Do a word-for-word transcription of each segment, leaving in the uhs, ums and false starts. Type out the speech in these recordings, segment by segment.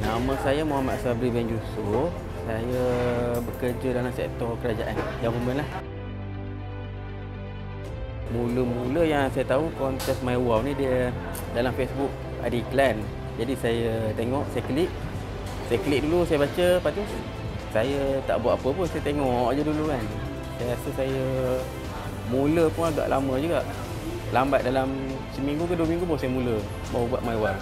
Nama saya Muhammad Sabri bin Yusuf. Saya bekerja dalam sektor kerajaan, government lah. Mula-mula yang saya tahu kontes MyWow ni dia dalam Facebook ada iklan. Jadi saya tengok, saya klik. Saya klik dulu, saya baca, lepas tu saya tak buat apa pun, saya tengok aja dulu kan. Saya rasa saya mula pun agak lama juga. Lambat dalam seminggu ke dua minggu pun saya mula baru buat MyWow.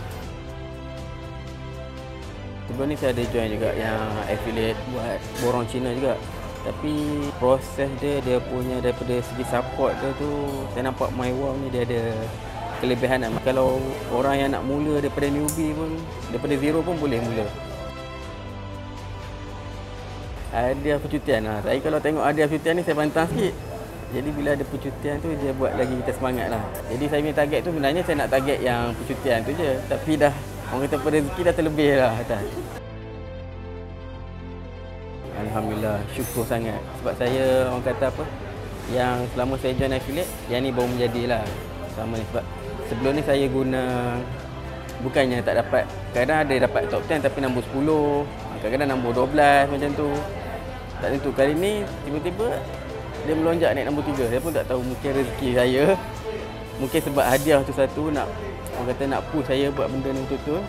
Sebelum ni saya ada join juga yang affiliate buat borong Cina juga. Tapi proses dia, dia punya daripada segi support dia tu, saya nampak MyWow ni dia ada kelebihan. Kalau orang yang nak mula daripada newbie pun, daripada zero pun boleh mula. Hadiah percutian lah. Saya kalau tengok hadiah percutian ni saya pantang sikit. Jadi bila ada percutian tu dia buat lagi kita semangat lah. Jadi saya punya target tu sebenarnya saya nak target yang percutian tu je. Tapi dah orang kata rezeki dah terlebih lah atas. Alhamdulillah, syukur sangat. Sebab saya orang kata apa, yang selama saya join affiliate, yang ni baru menjadilah sama ni. Sebab sebelum ni saya guna, bukannya tak dapat, kadang ada dapat top sepuluh tapi nombor sepuluh, kadang-kadang nombor dua belas macam tu. Tak tentu. Kali ni tiba-tiba dia melonjak naik nombor tiga. Saya pun tak tahu, mungkin rezeki saya. Mungkin sebab hadiah tu satu nak, orang kata nak push saya buat benda ni betul-betul.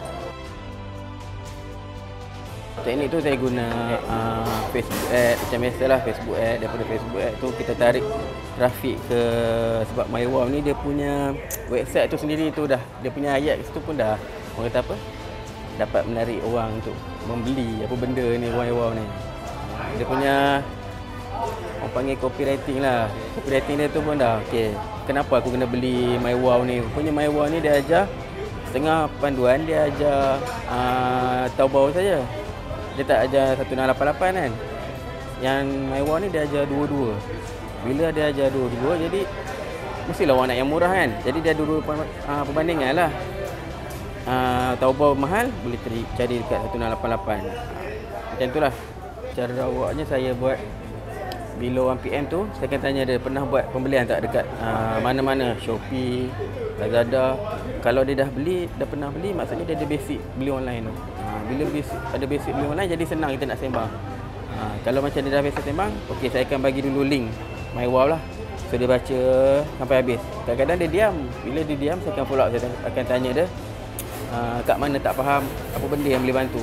Teknik tu saya guna uh, Facebook ad, macam biasalah Facebook ad. Daripada Facebook ad tu kita tarik trafik ke, sebab MyWow ni dia punya website tu sendiri tu dah, dia punya ayat situ pun dah, orang kata apa, dapat menarik orang untuk membeli apa benda ni MyWow ni. Dia punya, orang panggil copywriting lah. Copywriting dia tu pun dah, okey, kenapa aku kena beli MyWow ni. Rupanya MyWow ni dia ajar setengah panduan, dia ajar uh, Taobao saja. Dia tak ajar satu enam lapan lapan kan. Yang MyWow ni dia ajar dua-dua. Bila dia ajar dua-dua, jadi mestilah orang nak yang murah kan. Jadi dia ada dua uh, perbandingan lah. Uh, Taobao mahal, boleh cari dekat satu enam lapan lapan. Macam itulah cara rawaknya saya buat. Bila one P M tu, saya akan tanya dia pernah buat pembelian tak dekat uh, mana-mana, Shopee, Lazada. Kalau dia dah beli, dah pernah beli, maksudnya dia ada basic beli online tu. Uh, bila basic, ada basic beli online, jadi senang kita nak sembang. Uh, kalau macam dia dah biasa sembang, okey, saya akan bagi dulu link MyWow lah. So dia baca sampai habis. Kadang-kadang dia diam. Bila dia diam, saya akan follow up. Saya akan tanya dia uh, kat mana tak faham, apa benda yang boleh bantu.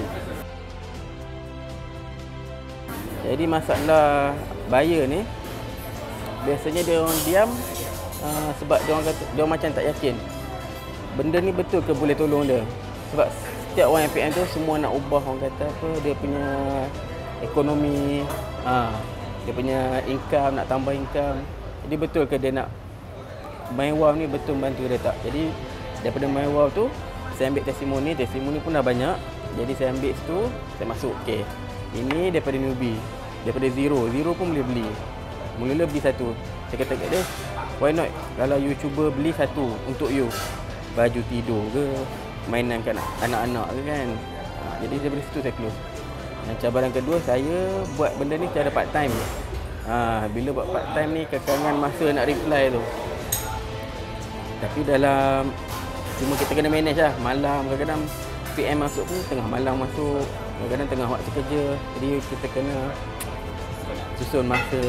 Jadi masalah buyer ni, biasanya dia orang diam uh, sebab dia orang kata, dia orang macam tak yakin benda ni betul ke boleh tolong dia. Sebab setiap orang M P M tu semua nak ubah, orang kata apa, dia punya ekonomi, uh, dia punya income, nak tambah income. Jadi betul ke dia nak MyWow ni betul bantu dia tak. Jadi daripada MyWow tu saya ambil testimoni, testimoni pun dah banyak. Jadi saya ambil situ, saya masuk, okey, ini daripada newbie, daripada zero, zero pun boleh beli. Mula-mula beli satu. Saya kata kat dia, why not kalau you cuba beli satu untuk you, baju tidur ke, mainan kat anak-anak ke kan. Ha, jadi daripada situ saya close. Yang cabaran kedua, saya buat benda ni secara part time. Ha, bila buat part time ni kekangan masa nak reply tu. Tapi dalam, cuma kita kena manage lah. Malam kadang-kadang P M masuk pun tengah malam masuk, kadang-kadang tengah waktu kerja. Jadi kita kena susun masa.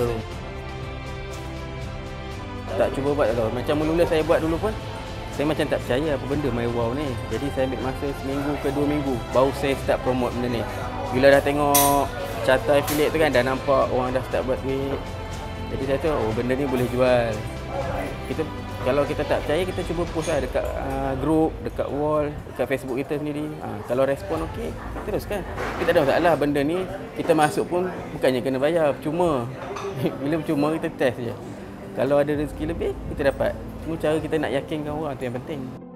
Tak cuba buat tau. Macam mula-mula saya buat dulu pun, saya macam tak percaya apa benda MyWow ni. Jadi saya ambil masa seminggu ke dua minggu, baru saya start promote benda ni. Bila dah tengok carta affiliate tu kan, dah nampak orang dah start buat duit. Jadi saya tahu, oh benda ni boleh jual. Kita, kalau kita tak percaya, kita cuba post lah dekat uh, group, dekat wall, dekat Facebook kita sendiri. Uh, kalau respon okey, teruskan. Kita tak ada masalah. Benda ni kita masuk pun bukannya kena bayar, percuma. Bila percuma kita test je. Kalau ada rezeki lebih, kita dapat. Cuma cara kita nak yakinkan orang tu yang penting.